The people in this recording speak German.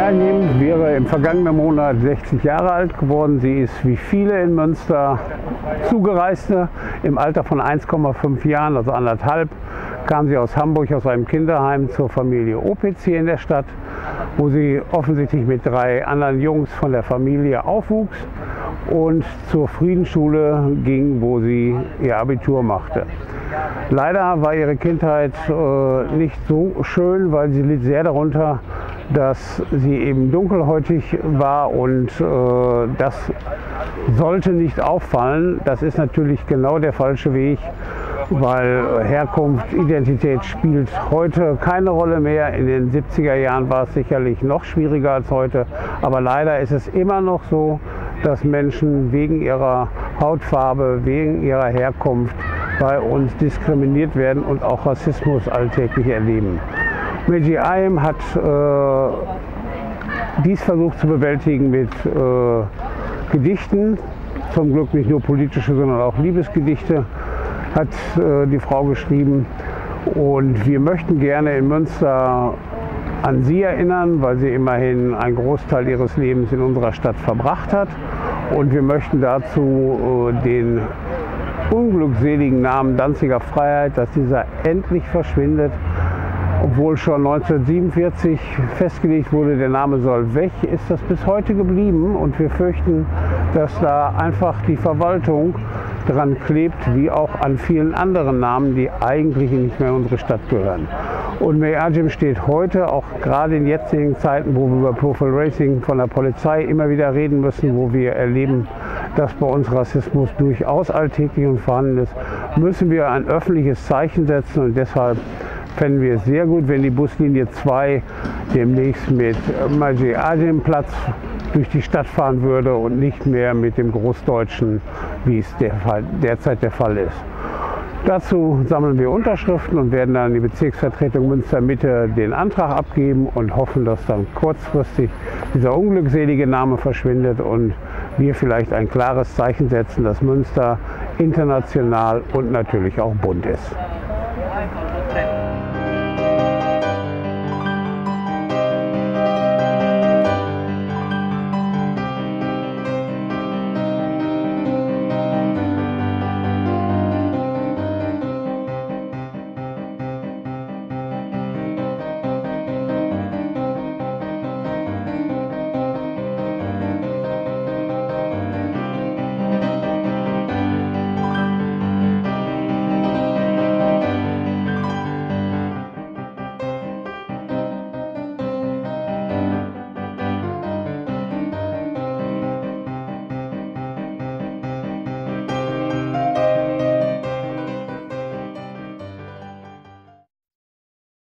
Ajim wäre im vergangenen Monat 60 Jahre alt geworden. Sie ist wie viele in Münster Zugereiste. Im Alter von 1,5 Jahren, also 1,5, kam sie aus Hamburg aus einem Kinderheim zur Familie Opitz hier in der Stadt, wo sie offensichtlich mit 3 anderen Jungs von der Familie aufwuchs und zur Friedensschule ging, wo sie ihr Abitur machte. Leider war ihre Kindheit nicht so schön, weil sie litt sehr darunter, dass sie eben dunkelhäutig war, und das sollte nicht auffallen. Das ist natürlich genau der falsche Weg, weil Herkunft, Identität spielt heute keine Rolle mehr. In den 70er Jahren war es sicherlich noch schwieriger als heute, aber leider ist es immer noch so, dass Menschen wegen ihrer Hautfarbe, wegen ihrer Herkunft bei uns diskriminiert werden und auch Rassismus alltäglich erleben. Medji Ajim hat dies versucht zu bewältigen mit Gedichten, zum Glück nicht nur politische, sondern auch Liebesgedichte hat die Frau geschrieben, und wir möchten gerne in Münster an sie erinnern, weil sie immerhin einen Großteil ihres Lebens in unserer Stadt verbracht hat, und wir möchten dazu den unglückseligen Namen Danziger Freiheit, dass dieser endlich verschwindet. Obwohl schon 1947 festgelegt wurde, der Name soll weg, ist das bis heute geblieben, und wir fürchten, dass da einfach die Verwaltung dran klebt, wie auch an vielen anderen Namen, die eigentlich nicht mehr in unsere Stadt gehören. Und Medji Ajim steht heute, auch gerade in jetzigen Zeiten, wo wir über Profile Racing von der Polizei immer wieder reden müssen, wo wir erleben, dass bei uns Rassismus durchaus alltäglich und vorhanden ist, müssen wir ein öffentliches Zeichen setzen, und deshalb fänden wir es sehr gut, wenn die Buslinie 2 demnächst mit Medji Ajim Platz durch die Stadt fahren würde und nicht mehr mit dem Großdeutschen, wie es derzeit der Fall ist. Dazu sammeln wir Unterschriften und werden dann die Bezirksvertretung Münster Mitte den Antrag abgeben und hoffen, dass dann kurzfristig dieser unglückselige Name verschwindet und wir vielleicht ein klares Zeichen setzen, dass Münster international und natürlich auch bunt ist.